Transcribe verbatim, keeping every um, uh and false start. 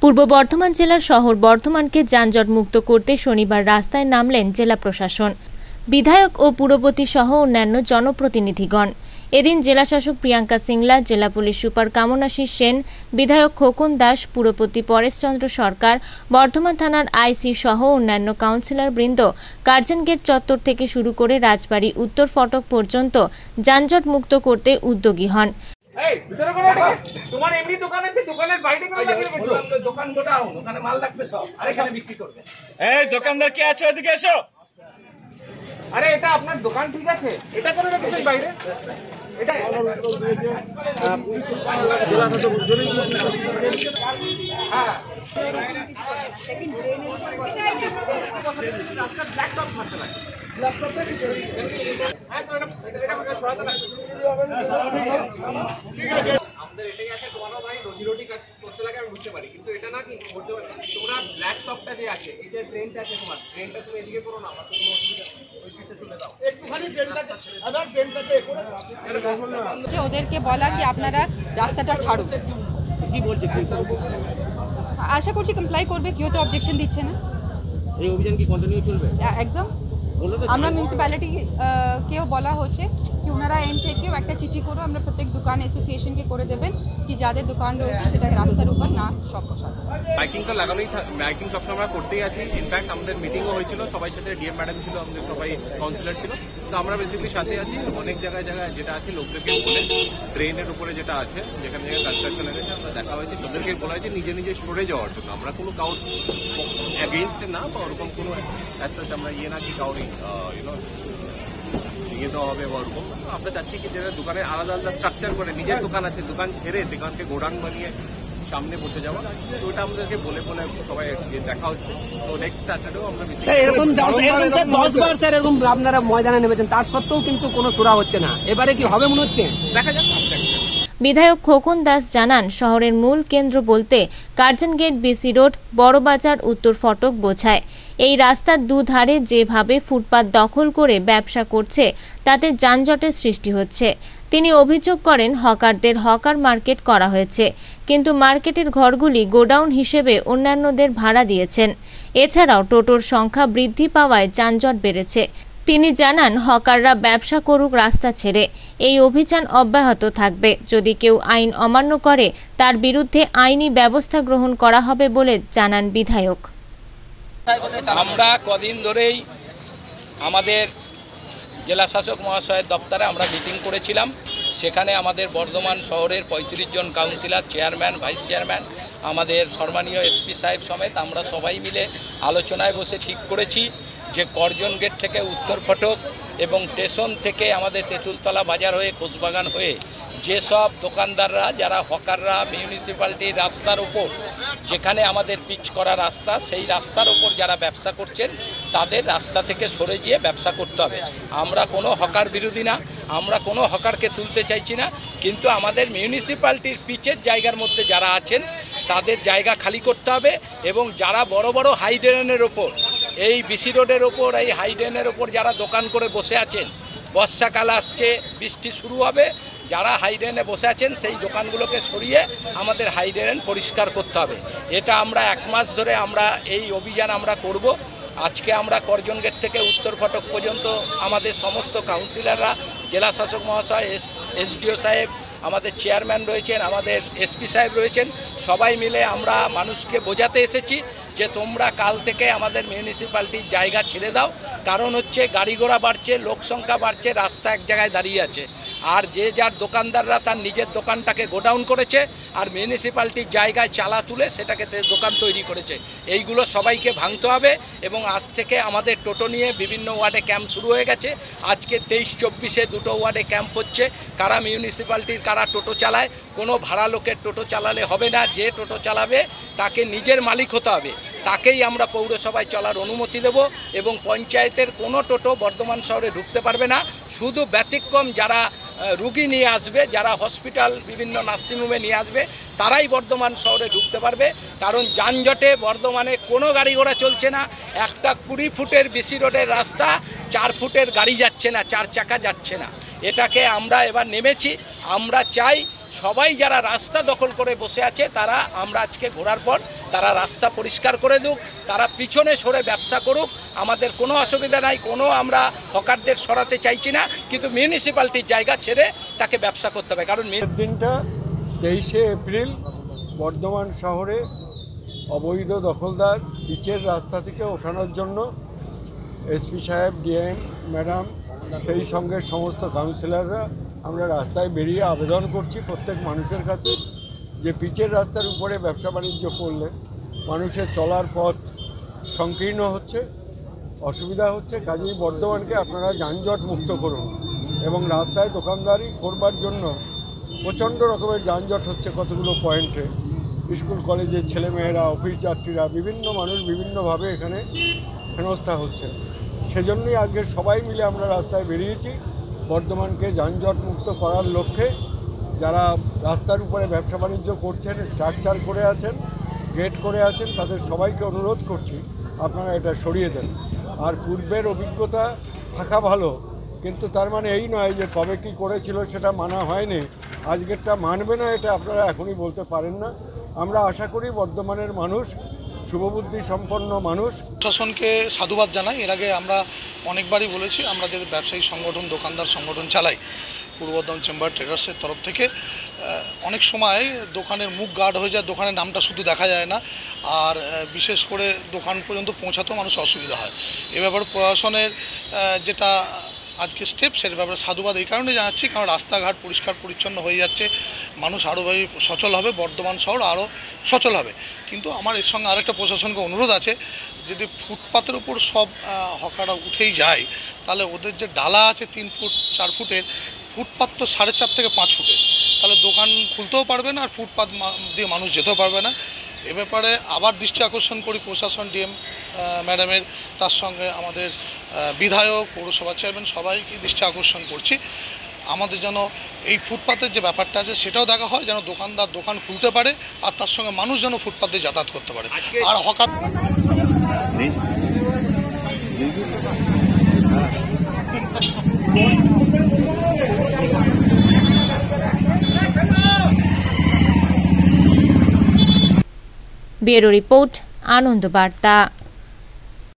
পূর্ব বর্ধমান জেলার শহর বর্ধমানকে যানজট মুক্ত করতে শনিবার রাস্তায় নামলেন জেলা প্রশাসন, বিধায়ক ও পুরপতি সহ অন্যান্য জনপ্রতিনিধিগণ। এদিন জেলাশাসক প্রিয়াঙ্কা সিংলা, জেলা পুলিশ সুপার কামনাশী সেন, বিধায়ক খোকন দাস, পুরপতি পরেশচন্দ্র সরকার, বর্ধমান থানার আইসি সহ অন্যান্য কাউন্সিলর বৃন্দ কার্জন গেট চত্বর থেকে শুরু করে রাজবাড়ী উত্তর ফটক পর্যন্ত যানজট মুক্ত করতে উদ্যোগী হন। দোকানদার কে আছে ওদিকে এসো। আরে এটা আপনার দোকান ঠিক আছে, এটা করে রেখেছেন বাইরে। এটা হ্যাঁ আমাদের এটাই আছে, তোমারও ভাই রোজি রোটি করতে লাগে আমি বুঝতে পারি, কিন্তু এটা না কি করতে পারি তোমরা ব্ল্যাক টপটা যে আছে, এই যে ট্রেনটা আছে তোমার, ট্রেনটা তুমি এদিকে করো না, আমার কোনো অসুবিধা নেই, ওই পিঠে তুলে দাও একটুখানি ট্রেনটাকে, আবার ট্রেনটাকে করে যে ওদেরকে বলা কি আপনারা রাস্তাটা ছাড়ুন। কি বলছে, আশা করছি কমপ্লাই করবে, কেউ তো অবজেকশন দিচ্ছে না। এই অভিযান কি কন্টিনিউ চলবে? একদম। আমরা মিউনিসিপ্যালিটি কেও বলা হচ্ছে কি ওনারা এন্ড থেকেও একটা চিঠি করো, আমরা প্রত্যেক দোকান অ্যাসোসিয়েশনকে করে দেবেন কি যাদের দোকান রয়েছে সেটা রাস্তার উপর না সব বসাতে। মাইকিং তো লাগানোই, মাইকিং সবসময় আমরা করতেই আছি। ইনফ্যাক্ট আমাদের মিটিংও হয়েছিল, সবাই সাথে ডিএম ম্যাডাম ছিল, আমাদের সবাই কাউন্সিলর ছিল, তো আমরা বেসিক্যালি সাথে আছি। অনেক জায়গায় জায়গায় যেটা আছে লোকদেরকে বলে, ট্রেনের উপরে যেটা আছে যেখানে জায়গায় কনস্ট্রাকশন লেগেছে, আমরা দেখা হয়েছে লোকদেরকে বলা হয়েছে নিজে নিজে সরে যাওয়ার জন্য। আমরা কোনো কাউর এগেইনস্টে না বা ওরকম কোনো অ্যাজ আমরা ইয়ে না কি কাউরি ইউনো ইয়ে দেওয়া হবে বা ওরকম। আমরা চাচ্ছি কি যারা দোকানে আলাদা আলাদা স্ট্রাকচার করে, নিজের দোকান আছে, দোকান ছেড়ে দোকানকে গোডাউন বানিয়ে সামনে বসে যাওয়া, তো ওটা আমাদেরকে বলে বলে সবাই দেখা হচ্ছে। তো নেক্সট স্যাটারডেও আমরা এরকম দশ বার স্যার এরকম আপনারা ময়দানে নেমেছেন, তার সত্ত্বেও কিন্তু কোনো সুরা হচ্ছে না। এবারে কি হবে মনে হচ্ছে, দেখা যাক। বিধায়ক খোকন দাস জানান, শহরের মূল কেন্দ্র বলতে Curzon gate, BC road, Barabazar, Uttar Fatak বোঝায়। এই রাস্তার দুধারে যেভাবে ফুটপাত দখল করে ব্যবসা করছে তাতে যানজটের সৃষ্টি হচ্ছে। তিনি অভিযোগ করেন হকারদের হকার মার্কেট করা হয়েছে, কিন্তু মার্কেটের ঘরগুলি গোডাউন হিসেবে অন্যান্যদের ভাড়া দিয়েছেন। এছাড়াও টোটোর সংখ্যা বৃদ্ধি পাওয়ায় যানজট বেড়েছে। তিনি জানান, হকাররা ব্যবসা করুক রাস্তা ছেড়ে, এই অভিযান অব্যাহত থাকবে। যদি কেউ আইন অমান্য করে তার বিরুদ্ধে আইনি ব্যবস্থা গ্রহণ করা হবে বলে জানান বিধায়ক। আমরা কদিন ধরেই আমাদের জেলা শাসক মহাশয়ের দপ্তরে আমরা মিটিং করেছিলাম। সেখানে আমাদের বর্ধমান শহরের পঁয়ত্রিশ জন কাউন্সিলর, চেয়ারম্যান, ভাইস চেয়ারম্যান, আমাদের সম্মানীয় এসপি সাহেব সমেত আমরা সবাই মিলে আলোচনায় বসে ঠিক করেছি যে কার্জন গেট থেকে উত্তর ফটক এবং স্টেশন থেকে আমাদের তেঁতুলতলা বাজার হয়ে খোসবাগান হয়ে যেসব দোকানদাররা, যারা হকাররা মিউনিসিপ্যালিটির রাস্তার ওপর, যেখানে আমাদের পিচ করা রাস্তা, সেই রাস্তার ওপর যারা ব্যবসা করছেন তাদের রাস্তা থেকে সরে গিয়ে ব্যবসা করতে হবে। আমরা কোনো হকার বিরোধী না, আমরা কোনো হকারকে তুলতে চাইছি না, কিন্তু আমাদের মিউনিসিপ্যালিটির পিচের জায়গার মধ্যে যারা আছেন তাদের জায়গা খালি করতে হবে। এবং যারা বড় বড় হাই ড্রেনের ওপর, এই বিসি রোডের ওপর, এই হাই ড্রেনের ওপর যারা দোকান করে বসে আছেন, বর্ষাকাল আসছে, বৃষ্টি শুরু হবে, যারা হাই ড্রেনে বসে আছেন সেই দোকানগুলোকে সরিয়ে আমাদের হাই ড্রেন পরিষ্কার করতে হবে। এটা আমরা এক মাস ধরে আমরা এই অভিযান আমরা করব। আজকে আমরা কার্জন গেট থেকে উত্তর ফটক পর্যন্ত আমাদের সমস্ত কাউন্সিলররা, জেলা শাসক মহাশয়, এস এসডিও সাহেব, আমাদের চেয়ারম্যান রয়েছেন, আমাদের এসপি সাহেব রয়েছেন, সবাই মিলে আমরা মানুষকে বোঝাতে এসেছি যে তোমরা কাল থেকে আমাদের মিউনিসিপ্যালিটির জায়গা ছেড়ে দাও। কারণ হচ্ছে গাড়ি ঘোড়া বাড়ছে, লোক সংখ্যা বাড়ছে, রাস্তা এক জায়গায় দাঁড়িয়ে আছে। আর যে যার দোকানদাররা তার নিজের দোকানটাকে গোডাউন করেছে আর মিউনিসিপ্যালিটির জায়গায় চালা তুলে সেটাকে দোকান তৈরি করেছে। এইগুলো সবাইকে ভাঙতে হবে। এবং আজ থেকে আমাদের টোটো নিয়ে বিভিন্ন ওয়ার্ডে ক্যাম্প শুরু হয়ে গেছে। আজকে তেইশ চব্বিশে দুটো ওয়ার্ডে ক্যাম্প হচ্ছে। কারা মিউনিসিপ্যালিটির কারা টোটো চালায়, কোনো ভাড়া লোকের টোটো চালালে হবে না। যে টোটো চালাবে তাকে নিজের মালিক হতে হবে, তাকেই আমরা পৌরসভায় চলার অনুমতি দেব। এবং পঞ্চায়েতের কোনো টোটো বর্ধমান শহরে ঢুকতে পারবে না। শুধু ব্যতিক্রম যারা রুগী নিয়ে আসবে, যারা হসপিটাল বিভিন্ন নার্সিংহোমে নিয়ে আসবে, তারাই বর্ধমান শহরে ঢুকতে পারবে। কারণ যানজটে বর্ধমানে কোনো গাড়ি ঘোড়া চলছে না। একটা কুড়ি ফুটের বিসি রোডের রাস্তা চার ফুটের গাড়ি যাচ্ছে না, চার চাকা যাচ্ছে না। এটাকে আমরা এবার নেমেছি। আমরা চাই সবাই যারা রাস্তা দখল করে বসে আছে তারা আমরা আজকে ঘোরার পর তারা রাস্তা পরিষ্কার করে দিক, তারা পিছনে সরে ব্যবসা করুক, আমাদের কোনো অসুবিধা নাই, কোনো আমরা হকারদের সরাতে চাইছি না, কিন্তু মিউনিসিপ্যালিটির জায়গা ছেড়ে তাকে ব্যবসা করতে হবে। কারণ দিনটা তেইশে এপ্রিল বর্ধমান শহরে অবৈধ দখলদার পিচের রাস্তা থেকে ওঠানোর জন্য এসপি সাহেব, ডিএম ম্যাডাম, সেই সঙ্গে সমস্ত কাউন্সিলররা আমরা রাস্তায় বেরিয়ে আবেদন করছি প্রত্যেক মানুষের কাছে যে পিচের রাস্তার উপরে ব্যবসা বাণিজ্য করলে মানুষের চলার পথ সংকীর্ণ হচ্ছে, অসুবিধা হচ্ছে। কাজেই বর্ধমানকে আপনারা যানজট মুক্ত করুন এবং রাস্তায় দোকানদারি করবার জন্য প্রচণ্ড রকমের যানজট হচ্ছে কতগুলো পয়েন্টে। স্কুল কলেজের ছেলেমেয়েরা, অফিস যাত্রীরা, বিভিন্ন মানুষ বিভিন্নভাবে এখানে হেনস্থা হচ্ছে। সেজন্যই আজকে সবাই মিলে আমরা রাস্তায় বেরিয়েছি বর্ধমানকে যানজট মুক্ত করার লক্ষ্যে। যারা রাস্তার উপরে ব্যবসা বাণিজ্য করছেন, স্ট্রাকচার করে আছেন, গেট করে আছেন, তাদের সবাইকে অনুরোধ করছি আপনারা এটা সরিয়ে দেন। আর পূর্বের অভিজ্ঞতা থাকা ভালো, কিন্তু তার মানে এই নয় যে কবে কী করেছিল সেটা মানা হয়নি, আজকেরটা মানবে না, এটা আপনারা এখনই বলতে পারেন না। আমরা আশা করি বর্ধমানের মানুষ শুভবুদ্ধি সম্পন্ন মানুষ। প্রশাসনকে সাধুবাদ জানাই। এর আগে আমরা অনেকবারই বলেছি আমরা যে ব্যবসায়ী সংগঠন, দোকানদার সংগঠন চালাই পূর্ব বর্ধমান চেম্বার ট্রেডার্সের তরফ থেকে, অনেক সময় দোকানের মুখ গার্ড হয়ে যায়, দোকানের নামটা শুধু দেখা যায় না, আর বিশেষ করে দোকান পর্যন্ত পৌঁছাতেও মানুষ অসুবিধা হয়। এ ব্যাপারে প্রশাসনের যেটা আজকে স্টেপ, সেটার ব্যাপারে সাধুবাদ এই কারণে জানাচ্ছি কারণ রাস্তাঘাট পরিষ্কার পরিচ্ছন্ন হয়ে যাচ্ছে, মানুষ আরও সচল হবে, বর্ধমান শহর আরও সচল হবে। কিন্তু আমার এর সঙ্গে আরেকটা প্রশাসনকে অনুরোধ আছে, যদি ফুটপাতের উপর সব হকাররা উঠেই যায় তাহলে ওদের যে ডালা আছে তিন ফুট চার ফুটের, ফুটপাত তো সাড়ে চার থেকে পাঁচ ফুটের, তাহলে দোকান খুলতেও পারবে না আর ফুটপাত দিয়ে মানুষ যেতেও পারবে না। এ ব্যাপারে আবার দৃষ্টি আকর্ষণ করি প্রশাসন, ডিএম ম্যাডামের, তার সঙ্গে আমাদের বিধায়ক, পৌরসভা চেয়ারম্যান, সবাইকে দৃষ্টি আকর্ষণ করছি আমাদের যেন এই ফুটপাতের যে ব্যাপারটা আছে সেটাও দেখা হয়, যেন দোকানদার দোকান খুলতে পারে আর তার সঙ্গে মানুষ যেন ফুটপাত দিয়ে যাতায়াত করতে পারে। আর হকার ব্যুরো রিপোর্ট, আনন্দ বার্তা।